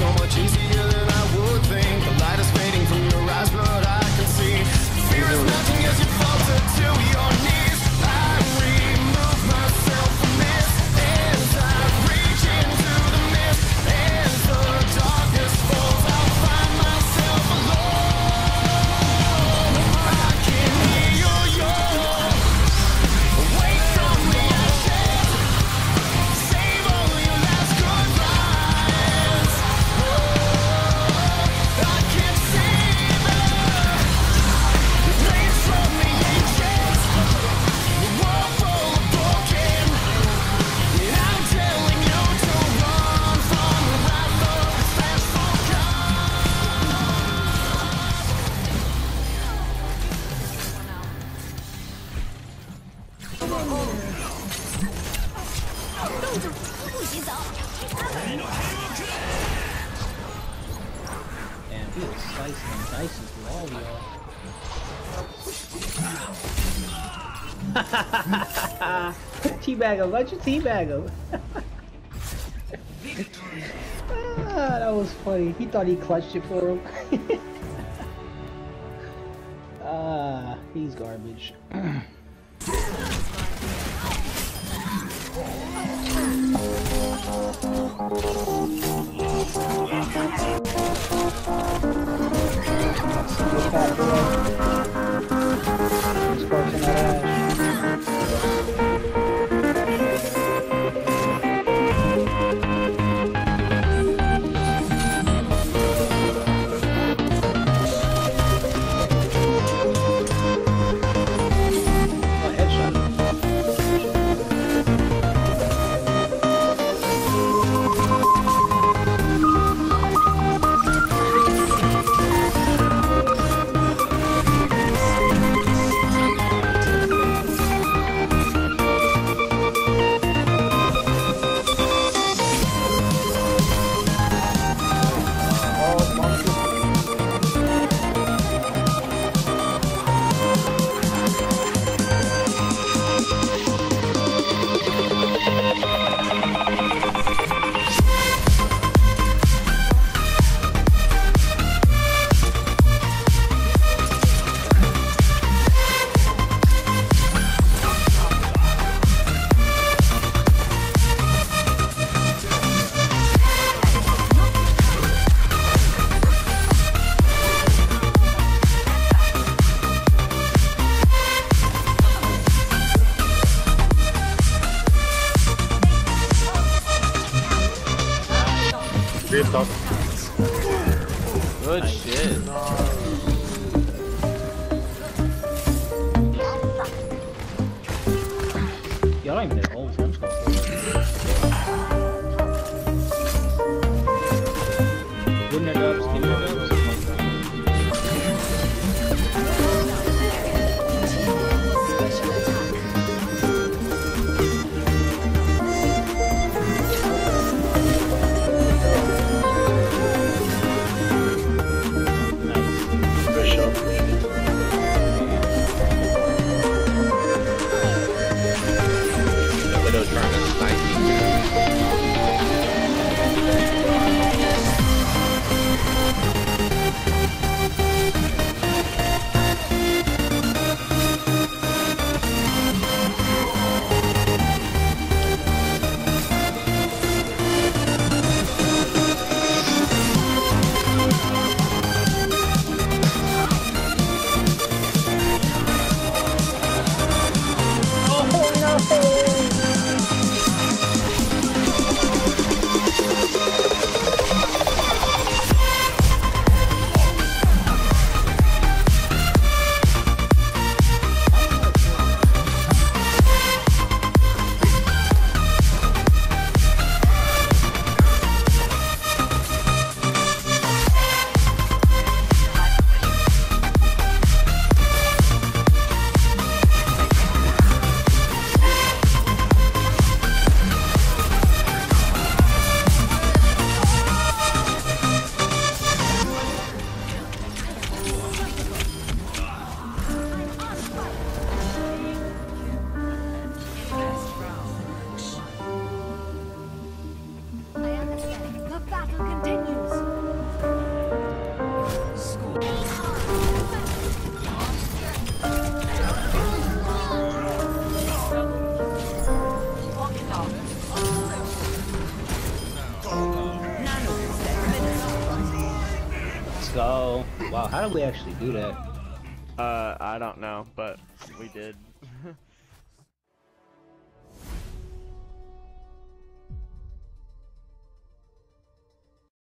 so much easier than I would think. The light is fading from your eyes, but I can see. Fear is melting as you falter to your knees. I remove myself from this as I reach into the mist. As the darkness falls, I'll find myself alone. I can hear your wake from the ashes. Save all your last goodbyes. I can't save it. Rains from the ages. The world full of broken. And I'm telling you to run from the wrath of this vengeful Damn, he was slicing and dicing through all y'all. Teabag him, why'd you teabag him? Ah, that was funny. He thought he clutched it for him. Ah, he's garbage. He's forcing that ass. Good shit. Y'all don't even get old friends called. Wouldn't it up, skinny it up, something like that. The battle continues. go. Wow, how did we actually do that? I don't know, but we did.